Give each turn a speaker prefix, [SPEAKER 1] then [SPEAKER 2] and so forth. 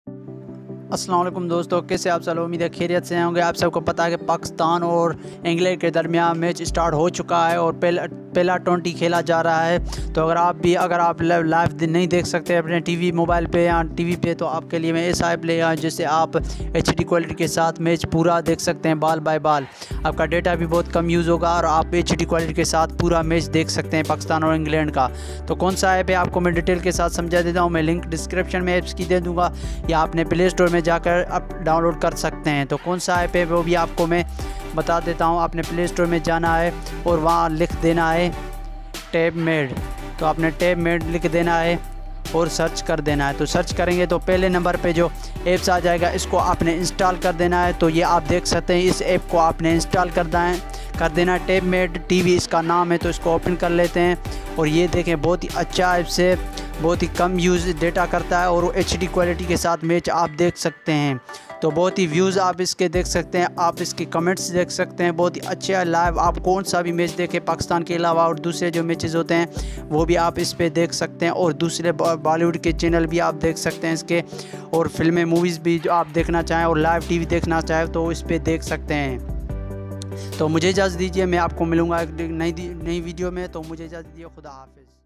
[SPEAKER 1] अस्सलाम वालेकुम दोस्तों, कैसे आप सब? उम्मीद है खैरियत से होंगे। आप सबको पता है कि पाकिस्तान और इंग्लैंड के दरमियान मैच स्टार्ट हो चुका है और पहला 20 खेला जा रहा है। तो अगर आप लाइव नहीं देख सकते अपने टीवी मोबाइल पे या टीवी पे, तो आपके लिए मैं ऐसा ऐप ले आया जिससे आप HD क्वालिटी के साथ मैच पूरा देख सकते हैं, बाल बाय बाल। आपका डेटा भी बहुत कम यूज़ होगा और आप HD क्वालिटी के साथ पूरा मैच देख सकते हैं पाकिस्तान और इंग्लैंड का। तो कौन सा ऐप है आपको मैं डिटेल के साथ समझा देता हूँ। मैं लिंक डिस्क्रिप्शन में ऐप्स की दे दूँगा या आपने प्ले स्टोर में जाकर आप डाउनलोड कर सकते हैं। तो कौन सा ऐप है वो भी आपको मैं बता देता हूँ। आपने प्ले स्टोर में जाना है और वहाँ लिख देना है टैब मेड। तो आपने टैब मेड लिख देना है और सर्च कर देना है। तो सर्च करेंगे तो पहले नंबर पे जो ऐप्स आ जाएगा इसको आपने इंस्टॉल कर देना है। तो ये आप देख सकते हैं, इस ऐप को आपने इंस्टॉल कर देना है। टैब मेड TV इसका नाम है। तो इसको ओपन कर लेते हैं और ये देखें, बहुत ही अच्छा ऐप से बहुत ही कम यूज़ डेटा करता है और HD क्वालिटी के साथ मैच आप देख सकते हैं। तो बहुत ही व्यूज़ आप इसके देख सकते हैं, आप इसके कमेंट्स देख सकते हैं। बहुत ही अच्छा लाइव आप कौन सा भी मैच देखें पाकिस्तान के अलावा और दूसरे जो मैचेस होते हैं वो भी आप इस पे देख सकते हैं। और दूसरे बॉलीवुड के चैनल भी आप देख सकते हैं इसके, और फिल्में मूवीज़ भी जो आप देखना चाहें और लाइव TV देखना चाहें तो इस पर देख सकते हैं। तो मुझे इजाज़त दीजिए, मैं आपको मिलूँगा एक नई वीडियो में। तो मुझे इजाज़त दीजिए, खुदा हाफिज़।